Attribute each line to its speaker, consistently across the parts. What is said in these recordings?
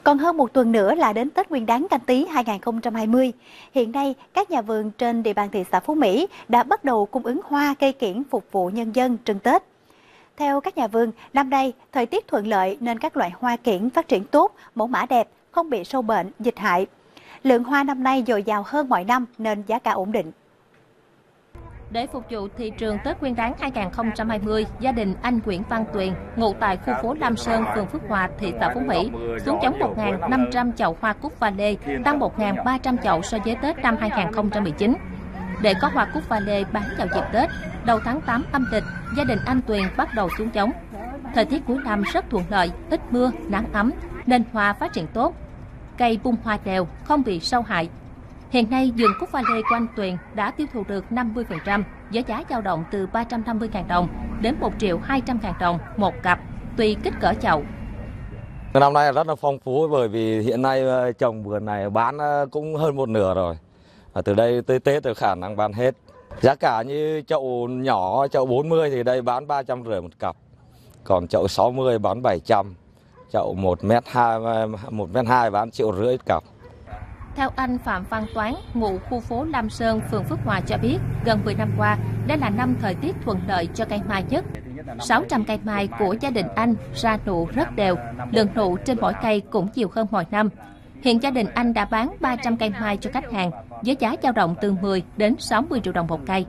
Speaker 1: Còn hơn một tuần nữa là đến Tết Nguyên đán Canh Tý 2020. Hiện nay, các nhà vườn trên địa bàn thị xã Phú Mỹ đã bắt đầu cung ứng hoa cây kiểng phục vụ nhân dân trưng Tết. Theo các nhà vườn, năm nay thời tiết thuận lợi nên các loại hoa kiểng phát triển tốt, mẫu mã đẹp, không bị sâu bệnh, dịch hại. Lượng hoa năm nay dồi dào hơn mọi năm nên giá cả ổn định.
Speaker 2: Để phục vụ thị trường Tết Nguyên đán 2020, gia đình anh Nguyễn Văn Tuyền, ngụ tại khu phố Lam Sơn, phường Phước Hòa, thị xã Phú Mỹ, xuống giống 1.500 chậu hoa cúc pha lê, tăng 1.300 chậu so với Tết năm 2019. Để có hoa cúc pha lê bán vào dịp Tết, đầu tháng 8 âm lịch, gia đình anh Tuyền bắt đầu xuống giống. Thời tiết cuối năm rất thuận lợi, ít mưa, nắng ấm, nên hoa phát triển tốt. Cây bung hoa đều, không bị sâu hại. Hiện nay, vườn cúc pha lê của anh Tuyền đã tiêu thụ được 50%, với giá dao động từ 350.000 đồng đến 1.200.000 đồng một cặp, tùy kích cỡ chậu.
Speaker 3: Năm nay rất là phong phú bởi vì hiện nay trồng vườn này bán cũng hơn một nửa rồi. Từ đây tới Tết thì khả năng bán hết. Giá cả như chậu nhỏ, chậu 40 thì đây bán 350 một cặp. Còn chậu 60 bán 700, chậu 1m2 bán 1,5 triệu cặp.
Speaker 2: Theo anh Phạm Văn Toán, ngụ khu phố Lam Sơn, phường Phước Hòa cho biết, gần 10 năm qua, đây là năm thời tiết thuận lợi cho cây mai nhất. 600 cây mai của gia đình anh ra nụ rất đều, lượng nụ trên mỗi cây cũng nhiều hơn mọi năm. Hiện gia đình anh đã bán 300 cây mai cho khách hàng, với giá dao động từ 10 đến 60 triệu đồng một cây.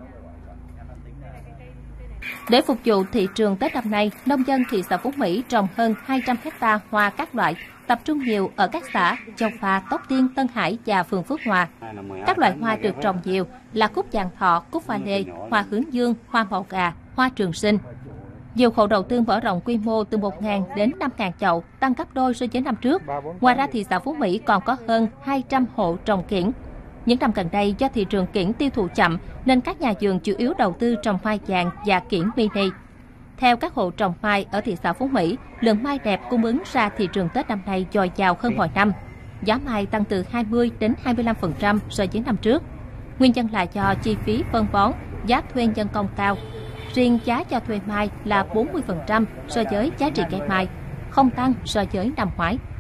Speaker 2: Để phục vụ thị trường Tết năm nay, nông dân thị xã Phú Mỹ trồng hơn 200 hecta hoa các loại, tập trung nhiều ở các xã Châu Pha, Tóc Tiên, Tân Hải và phường Phước Hòa. Các loại hoa được trồng nhiều là cúc vàng thọ, cúc pha lê, hoa hướng dương, hoa màu gà, hoa trường sinh. Nhiều hộ đầu tư mở rộng quy mô từ 1.000 đến 5.000 chậu, tăng gấp đôi so với năm trước. Ngoài ra, thị xã Phú Mỹ còn có hơn 200 hộ trồng kiểng. Những năm gần đây, do thị trường kiểng tiêu thụ chậm, nên các nhà vườn chủ yếu đầu tư trồng mai vàng và kiểng mini. Theo các hộ trồng mai ở thị xã Phú Mỹ, lượng mai đẹp cung ứng ra thị trường Tết năm nay dồi dào hơn mọi năm. Giá mai tăng từ 20 đến 25% so với năm trước. Nguyên nhân là do chi phí phân bón, giá thuê nhân công cao. Riêng giá cho thuê mai là 40% so với giá trị cây mai, không tăng so với năm ngoái.